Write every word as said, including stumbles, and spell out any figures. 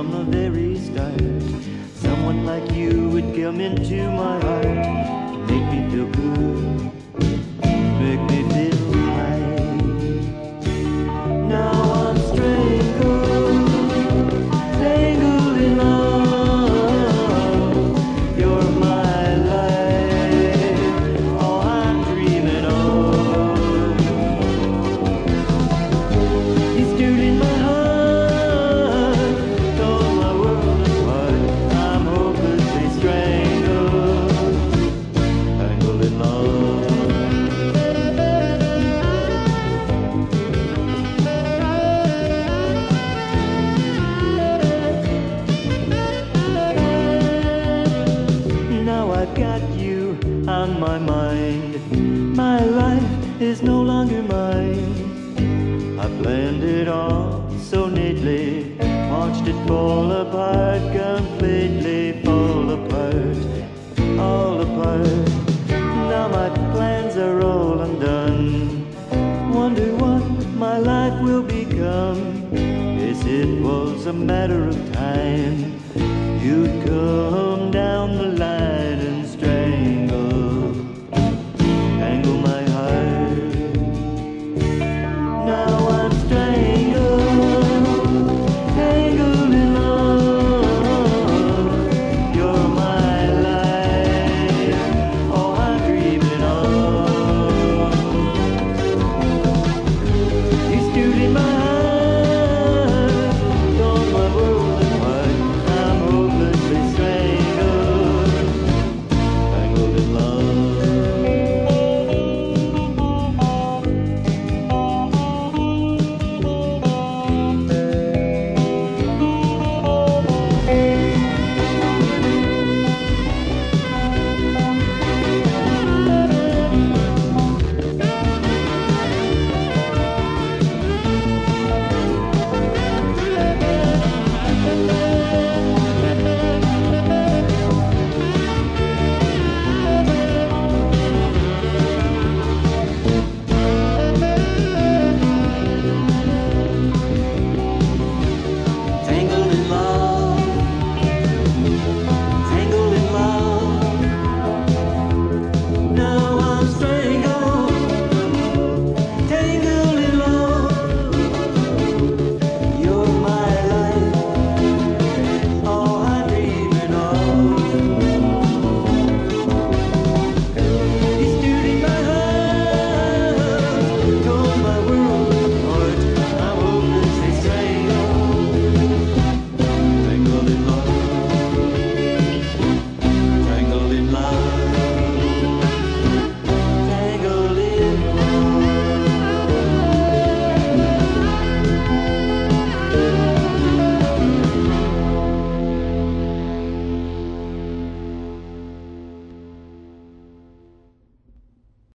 from the very start. Someone like you would come into my heart, make me feel good, make me feel right. Now I'm strangled, tangled in love. You're my life, all I'm dreaming of. You stirred in my heart, tore my world apart. I'm hopelessly strangled, tangled in love. Now I've got you on my mind. My life is no longer mine. I planned it all so neatly, watched it fall apart completely, fall apart, all apart. Now my plans are all undone. Wonder what my life will become. Yes, it was a matter of time. You'd come down the line.